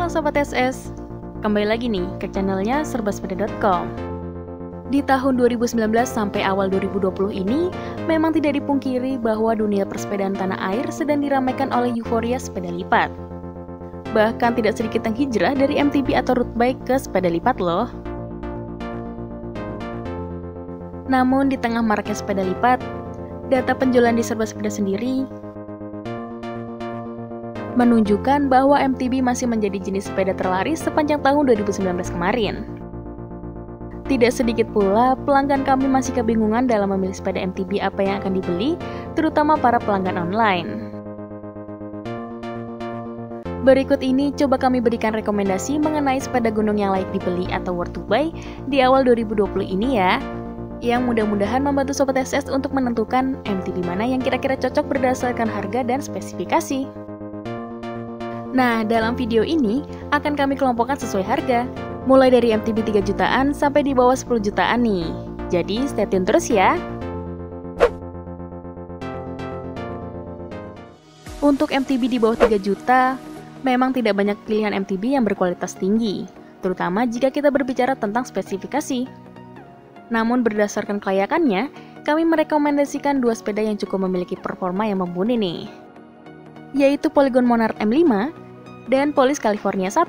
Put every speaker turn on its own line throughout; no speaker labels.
Halo Sobat SS, kembali lagi nih ke channelnya serbasepeda.com. Di tahun 2019 sampai awal 2020 ini, memang tidak dipungkiri bahwa dunia persepedaan tanah air sedang diramaikan oleh euforia sepeda lipat. Bahkan tidak sedikit yang hijrah dari MTB atau road bike ke sepeda lipat loh. Namun di tengah maraknya sepeda lipat, data penjualan di Serba Sepeda sendiri menunjukkan bahwa MTB masih menjadi jenis sepeda terlaris sepanjang tahun 2019 kemarin. Tidak sedikit pula pelanggan kami masih kebingungan dalam memilih sepeda MTB apa yang akan dibeli, terutama para pelanggan online. Berikut ini coba kami berikan rekomendasi mengenai sepeda gunung yang layak dibeli atau worth to buy di awal 2020 ini ya, yang mudah-mudahan membantu Sobat SS untuk menentukan MTB mana yang kira-kira cocok berdasarkan harga dan spesifikasi. Nah, dalam video ini akan kami kelompokkan sesuai harga, mulai dari MTB 3 jutaan sampai di bawah 10 jutaan nih. Jadi stay tune terus ya. Untuk MTB di bawah 3 juta, memang tidak banyak pilihan MTB yang berkualitas tinggi, terutama jika kita berbicara tentang spesifikasi. Namun berdasarkan kelayakannya, kami merekomendasikan dua sepeda yang cukup memiliki performa yang mumpuni nih, yaitu Polygon Monarch M5 dan Police California 1.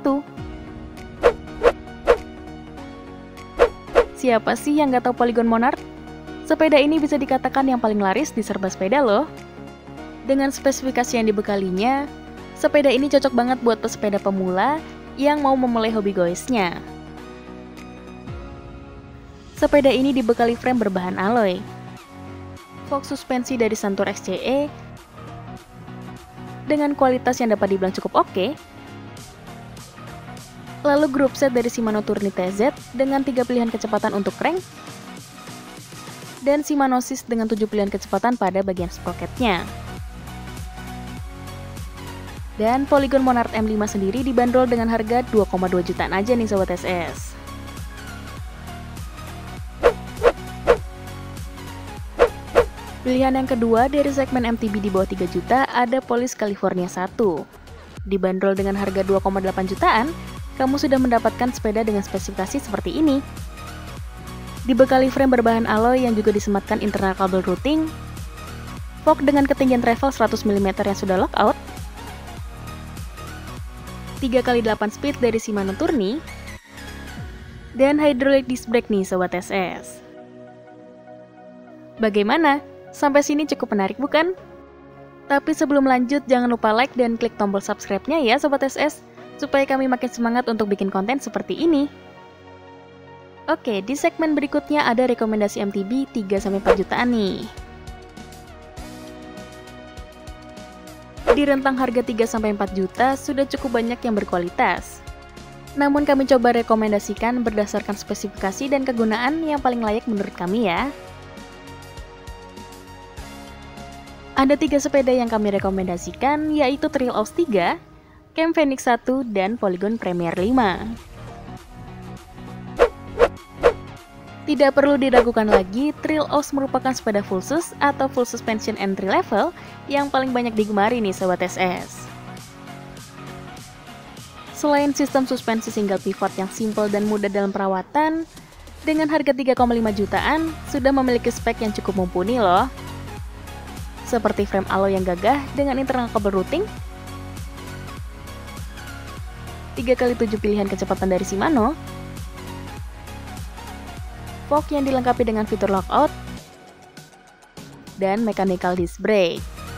Siapa sih yang nggak tahu Polygon Monarch? Sepeda ini bisa dikatakan yang paling laris di serba sepeda loh. Dengan spesifikasi yang dibekalinya, sepeda ini cocok banget buat pesepeda pemula yang mau memulai hobi goesnya. Sepeda ini dibekali frame berbahan alloy, fork suspensi dari Santur XCE dengan kualitas yang dapat dibilang cukup oke. Lalu group set dari Shimano Tourney TZ dengan 3 pilihan kecepatan untuk crank, dan Shimano Sys dengan 7 pilihan kecepatan pada bagian sprocketnya. Dan Polygon Monarch M5 sendiri dibanderol dengan harga 2,2 jutaan aja nih Sobat SS. Pilihan yang kedua dari segmen MTB di bawah 3 juta ada Police California 1. Dibanderol dengan harga 2,8 jutaan, kamu sudah mendapatkan sepeda dengan spesifikasi seperti ini. Dibekali frame berbahan alloy yang juga disematkan internal kabel routing, fork dengan ketinggian travel 100 mm yang sudah lockout, 3x8 speed dari Shimano Tourney, dan hydraulic disc brake nih Sobat SS. Bagaimana? Sampai sini cukup menarik bukan? Tapi sebelum lanjut, jangan lupa like dan klik tombol subscribe-nya ya Sobat SS, supaya kami makin semangat untuk bikin konten seperti ini. Oke, di segmen berikutnya ada rekomendasi MTB 3-4 jutaan nih. Di rentang harga 3-4 juta sudah cukup banyak yang berkualitas. Namun kami coba rekomendasikan berdasarkan spesifikasi dan kegunaan yang paling layak menurut kami ya. Ada 3 sepeda yang kami rekomendasikan, yaitu Trail Aus 3, Camp Phoenix 1, dan Polygon Premier 5. Tidak perlu diragukan lagi, Trail Aus merupakan sepeda full sus atau full suspension entry level yang paling banyak digemari nih Sobat SS. Selain sistem suspensi single pivot yang simple dan mudah dalam perawatan, dengan harga 3,5 jutaan, sudah memiliki spek yang cukup mumpuni loh. Seperti frame alloy yang gagah dengan internal kabel routing, 3x7 pilihan kecepatan dari Shimano, fork yang dilengkapi dengan fitur lockout, dan mechanical disc brake.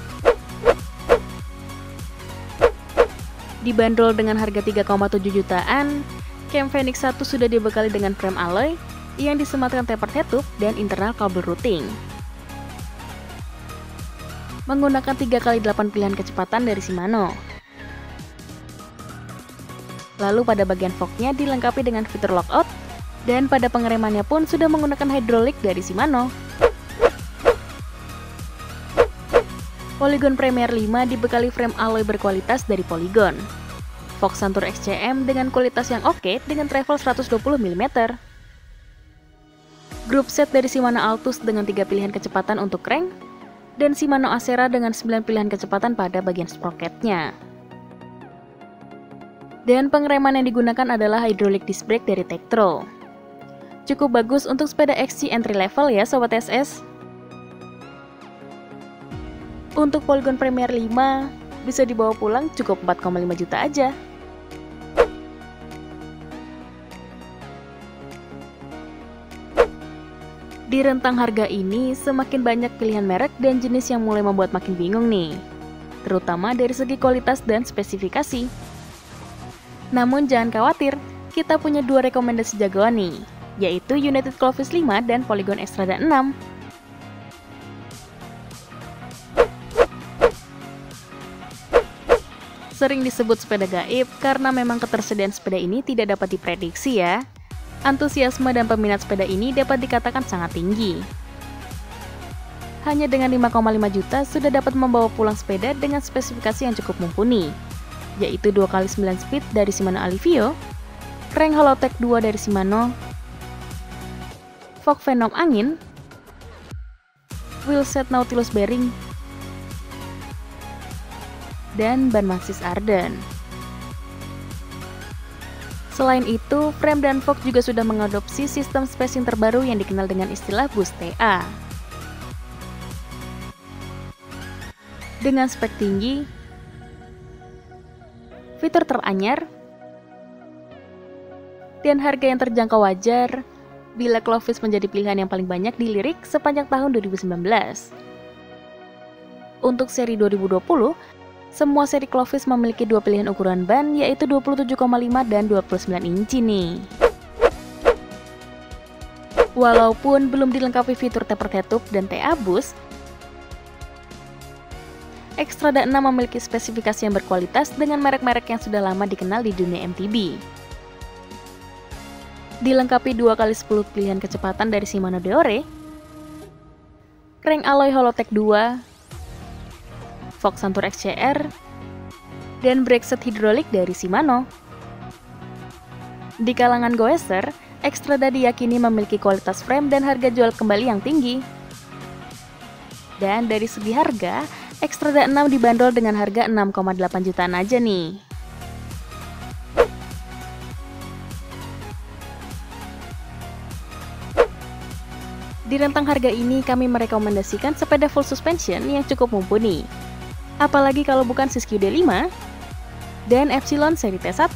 Dibanderol dengan harga 3,7 jutaan, Camp Phoenix 1 sudah dibekali dengan frame alloy yang disematkan tapered headtube dan internal kabel routing. Menggunakan 3x8 pilihan kecepatan dari Shimano. Lalu pada bagian forknya dilengkapi dengan fitur lockout, dan pada pengeremannya pun sudah menggunakan hidrolik dari Shimano. Polygon Premier 5 dibekali frame alloy berkualitas dari Polygon. Fork Santur XCM dengan kualitas yang oke dengan travel 120 mm. Group set dari Shimano Altus dengan 3 pilihan kecepatan untuk crank, dan Shimano Acera dengan 9 pilihan kecepatan pada bagian sprocketnya. Dan pengereman yang digunakan adalah hydraulic disc brake dari Tektro. Cukup bagus untuk sepeda XC entry level ya Sobat SS. Untuk Polygon Premier 5, bisa dibawa pulang cukup 4,5 juta aja. Di rentang harga ini, semakin banyak pilihan merek dan jenis yang mulai membuat makin bingung nih. Terutama dari segi kualitas dan spesifikasi. Namun jangan khawatir, kita punya dua rekomendasi jagoan nih, yaitu United Clovis 5 dan Polygon Xstrada 6. Sering disebut sepeda gaib karena memang ketersediaan sepeda ini tidak dapat diprediksi ya. Antusiasme dan peminat sepeda ini dapat dikatakan sangat tinggi. Hanya dengan 5,5 juta sudah dapat membawa pulang sepeda dengan spesifikasi yang cukup mumpuni, yaitu 2x9 speed dari Shimano Alivio, crank Halotech 2 dari Shimano, fork Venom angin, wheelset Nautilus bearing, dan ban Maxxis Arden. Selain itu, frame dan fork juga sudah mengadopsi sistem spacing terbaru yang dikenal dengan istilah Boost TA. Dengan spek tinggi, fitur teranyar, dan harga yang terjangkau wajar, bila Clovis menjadi pilihan yang paling banyak dilirik sepanjang tahun 2019. Untuk seri 2020, semua seri Clovis memiliki dua pilihan ukuran ban, yaitu 27,5 dan 29 inci nih. Walaupun belum dilengkapi fitur taper ketup dan TA Boost, Xstrada 6 memiliki spesifikasi yang berkualitas dengan merek-merek yang sudah lama dikenal di dunia MTB. Dilengkapi 2x10 pilihan kecepatan dari Shimano Deore, crank alloy Halotech 2, fork Santur XCR, dan brake set hidrolik dari Shimano. Di kalangan goeser, Xstrada diyakini memiliki kualitas frame dan harga jual kembali yang tinggi. Dan dari segi harga, Xstrada 6 dibanderol dengan harga 6,8 jutaan aja nih. Di rentang harga ini kami merekomendasikan sepeda full suspension yang cukup mumpuni. Apalagi kalau bukan Siskiyou D5 dan Epsilon seri T1.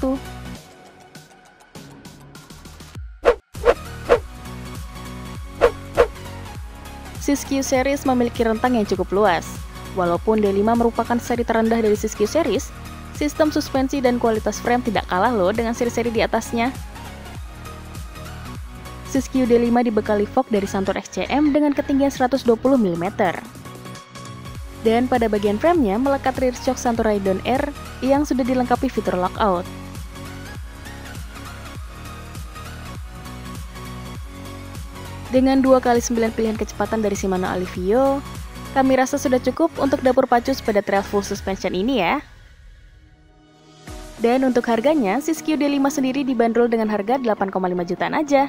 Siskiyou series memiliki rentang yang cukup luas. Walaupun D5 merupakan seri terendah dari Siskiyou series, sistem suspensi dan kualitas frame tidak kalah loh dengan seri-seri di atasnya. Siskiyou D5 dibekali fork dari Santur XCM dengan ketinggian 120 mm. Dan pada bagian framenya melekat rear shock Santur Raidon R yang sudah dilengkapi fitur lockout. Dengan 2x9 pilihan kecepatan dari Shimano Alivio, kami rasa sudah cukup untuk dapur pacu sepeda trail full suspension ini ya. Dan untuk harganya, Siskiyou D5 sendiri dibanderol dengan harga 8,5 jutaan aja.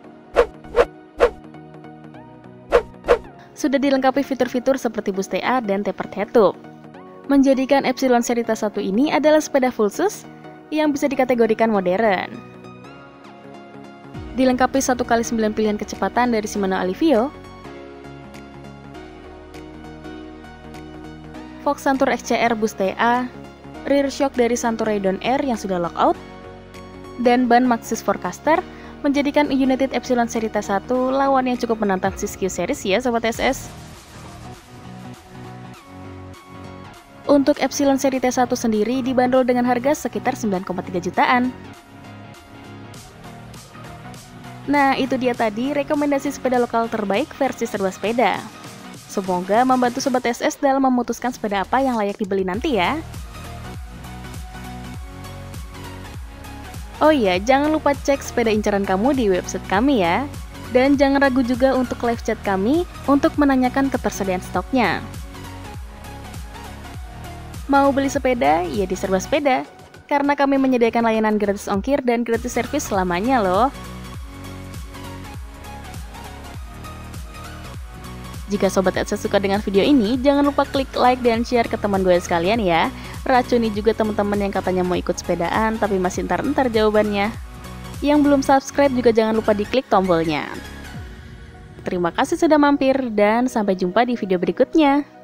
Sudah dilengkapi fitur-fitur seperti Boost TA dan tapered headtube, menjadikan Epsilon seri T1 ini adalah sepeda full sus yang bisa dikategorikan modern. Dilengkapi 1x9 pilihan kecepatan dari Shimano Alivio, fork Santur XCR Boost TA, rear shock dari Santur Raidon R yang sudah lockout, dan ban Maxxis Forecaster, menjadikan United Epsilon seri T1 lawan yang cukup menantang Siskiyou series ya Sobat SS. Untuk Epsilon seri T1 sendiri dibanderol dengan harga sekitar 9,3 jutaan. Nah, itu dia tadi rekomendasi sepeda lokal terbaik versi serba sepeda. Semoga membantu Sobat SS dalam memutuskan sepeda apa yang layak dibeli nanti ya. Oh iya, jangan lupa cek sepeda incaran kamu di website kami ya. Dan jangan ragu juga untuk live chat kami untuk menanyakan ketersediaan stoknya. Mau beli sepeda? Ya di Serba Sepeda. Karena kami menyediakan layanan gratis ongkir dan gratis servis selamanya loh. Jika Sobat SS suka dengan video ini, jangan lupa klik like dan share ke teman gue sekalian ya. Racuni juga teman-teman yang katanya mau ikut sepedaan tapi masih entar-entar jawabannya. Yang belum subscribe juga jangan lupa diklik tombolnya. Terima kasih sudah mampir dan sampai jumpa di video berikutnya.